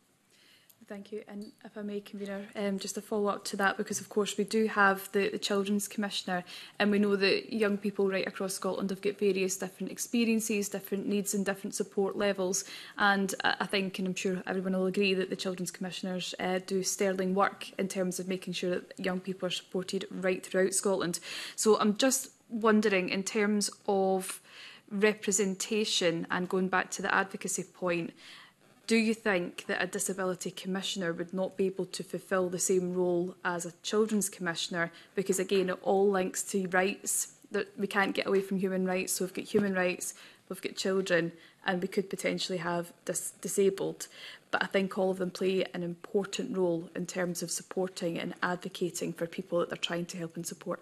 Thank you. And if I may, Convener, um, just a follow-up to that, because of course we do have the, the Children's Commissioner, and we know that young people right across Scotland have got various different experiences, different needs and different support levels. And I, I think, and I'm sure everyone will agree, that the Children's Commissioners uh, do sterling work in terms of making sure that young people are supported right throughout Scotland. So I'm just wondering, in terms of representation and going back to the advocacy point, do you think that a disability commissioner would not be able to fulfil the same role as a children's commissioner? Because again, it all links to rights. That we can't get away from human rights. So we've got human rights, we've got children, and we could potentially have dis disabled. But I think all of them play an important role in terms of supporting and advocating for people that they're trying to help and support.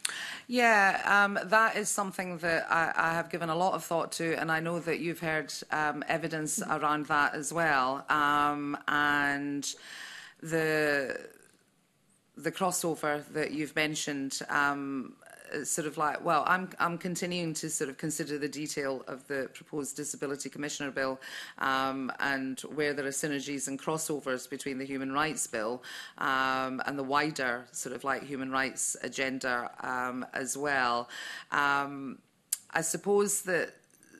Yeah, um, that is something that I, I have given a lot of thought to, and I know that you've heard um, evidence mm-hmm. around that as well. Um, and the the crossover that you've mentioned, um, sort of like, well, I'm I'm continuing to sort of consider the detail of the proposed Disability Commissioner Bill, um, and where there are synergies and crossovers between the Human Rights Bill um, and the wider sort of like human rights agenda um, as well. Um, I suppose that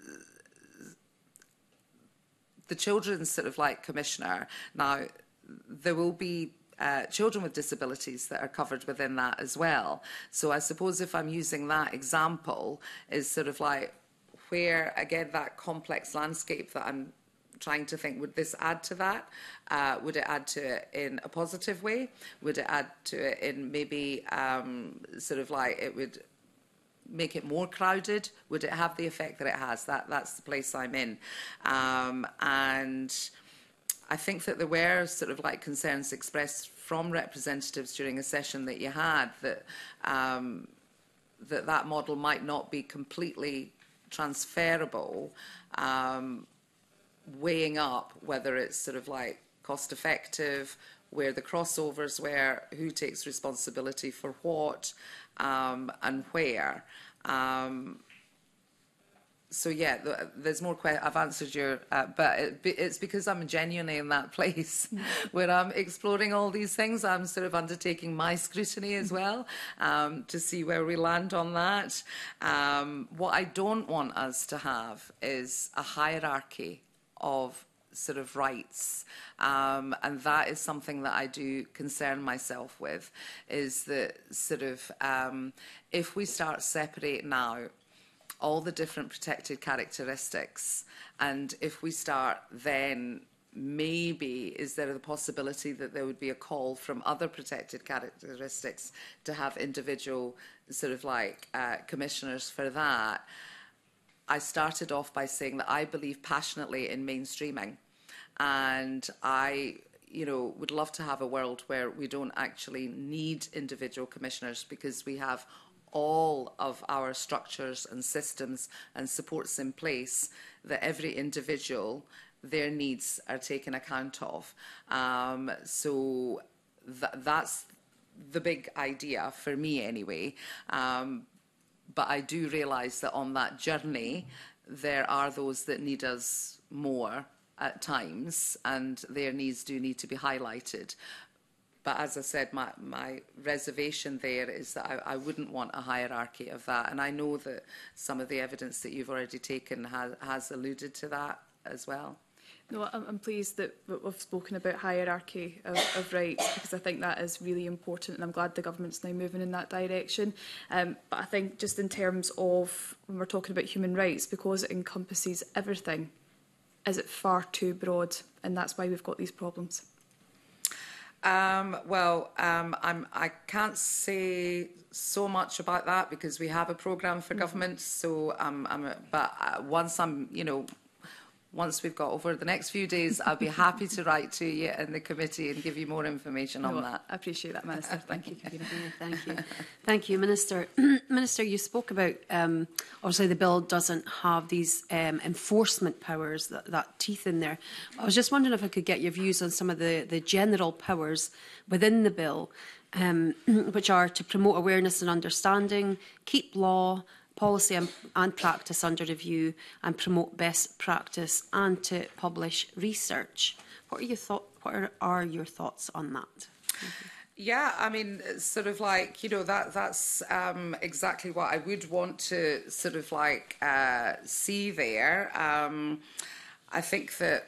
the Children's sort of like Commissioner, now there will be Uh, children with disabilities that are covered within that as well. So I suppose if I'm using that example, is sort of like where, again, that complex landscape that I'm trying to think, would this add to that? Uh, would it add to it in a positive way? Would it add to it in maybe um, sort of like it would make it more crowded? Would it have the effect that it has? That, that's the place I'm in. Um, and I think that there were sort of like concerns expressed from representatives during a session that you had that um, that, that model might not be completely transferable, um, weighing up whether it's sort of like cost effective, where the crossovers were, who takes responsibility for what, um, and where. Um, So yeah, there's more questions. I've answered your, uh, but it, it's because I'm genuinely in that place where I'm exploring all these things. I'm sort of undertaking my scrutiny as well um, to see where we land on that. Um, what I don't want us to have is a hierarchy of sort of rights, um, and that is something that I do concern myself with. Is that sort of um, if we start separating out all the different protected characteristics, and if we start then maybe is there the possibility that there would be a call from other protected characteristics to have individual sort of like uh, commissioners for that. I started off by saying that I believe passionately in mainstreaming, and I you know, would love to have a world where we don't actually need individual commissioners because we have all of our structures and systems and supports in place, that every individual, their needs are taken account of. Um, so th that's the big idea for me anyway. Um, but I do realise that on that journey, there are those that need us more at times, and their needs do need to be highlighted. But as I said, my, my reservation there is that I, I wouldn't want a hierarchy of that. And I know that some of the evidence that you've already taken has, has alluded to that as well. No, I'm, I'm pleased that we've spoken about hierarchy of, of rights, because I think that is really important, and I'm glad the government's now moving in that direction. Um, but I think just in terms of when we're talking about human rights, because it encompasses everything, is it far too broad? And that's why we've got these problems. Um, well, um, I'm, I can't say so much about that because we have a programme for mm-hmm. government. So, um, I'm a, but uh, once I'm, you know, once we've got over the next few days, I'll be happy to write to you in the committee and give you more information on no, that. I appreciate that, Minister. Thank you. Yeah, thank you. Thank you, Minister. Minister, you spoke about, um, obviously the bill doesn't have these um, enforcement powers, that, that teeth in there. I was just wondering if I could get your views on some of the, the general powers within the bill, um, which are to promote awareness and understanding, keep law, policy and, and practice under review, and promote best practice, and to publish research. What are your thought? What are, are your thoughts on that? Yeah, I mean, sort of like, you know, that that's um, exactly what I would want to sort of like uh, see there. Um, I think that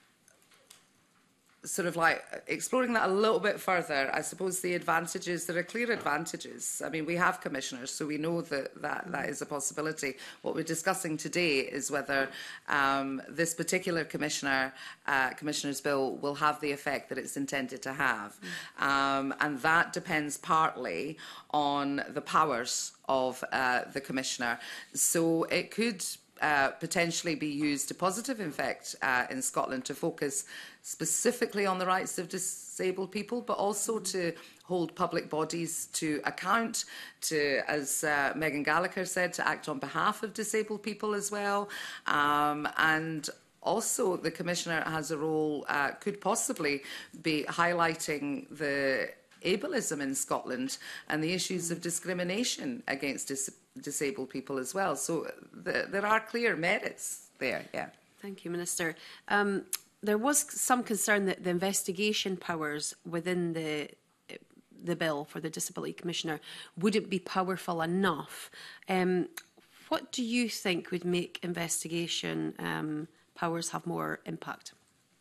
sort of like exploring that a little bit further, I suppose the advantages, there are clear advantages. I mean, we have commissioners, so we know that that, that is a possibility. What we're discussing today is whether um, this particular commissioner, uh, commissioner's bill will have the effect that it's intended to have. Mm. Um, and that depends partly on the powers of uh, the commissioner. So it could Uh, potentially be used to positive effect uh, in Scotland to focus specifically on the rights of disabled people, but also to hold public bodies to account, to, as uh, Megan Gallagher said, to act on behalf of disabled people as well. Um, and also the Commissioner has a role, uh, could possibly be highlighting the ableism in Scotland and the issues of discrimination against dis disabled people as well. So the, there are clear merits there, yeah. Thank you, Minister. Um, there was some concern that the investigation powers within the the bill for the Disability Commissioner wouldn't be powerful enough. Um, what do you think would make investigation um, powers have more impact?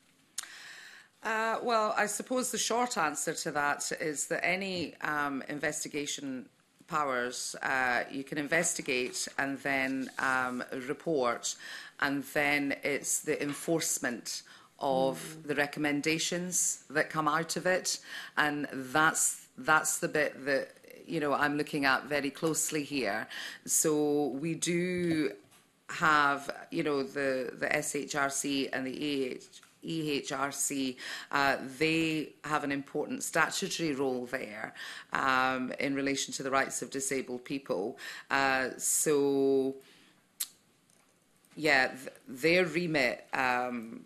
Uh, well, I suppose the short answer to that is that any um, investigation powers, uh, you can investigate and then um, report, and then it's the enforcement of mm. the recommendations that come out of it, and that's that's the bit that, you know, I'm looking at very closely here. So we do have, you know, the the S H R C and the E H. E H R C, uh, they have an important statutory role there um, in relation to the rights of disabled people. Uh, so, yeah, th their remit um,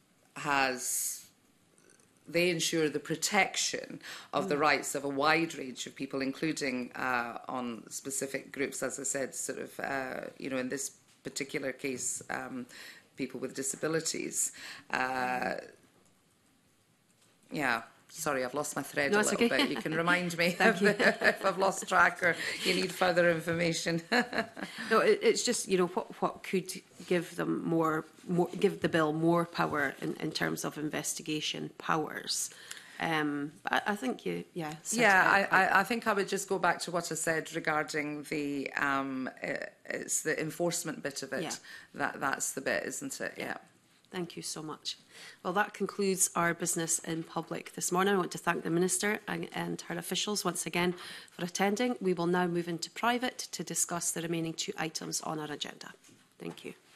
has, they ensure the protection of mm. the rights of a wide range of people, including uh, on specific groups, as I said, sort of, uh, you know, in this particular case, um, people with disabilities. Uh, yeah, sorry, I've lost my thread no, a little okay. bit. You can remind me if, if I've lost track or you need further information. No, it, it's just, you know, what, what could give them more, more give the bill more power in, in terms of investigation powers. Um, but I, I think you, yeah. Yeah, I, I, I think I would just go back to what I said regarding the, um, it, it's the enforcement bit of it. Yeah. That, that's the bit, isn't it? Yeah. Thank you so much. Well, that concludes our business in public this morning. I want to thank the Minister and, and her officials once again for attending. We will now move into private to discuss the remaining two items on our agenda. Thank you.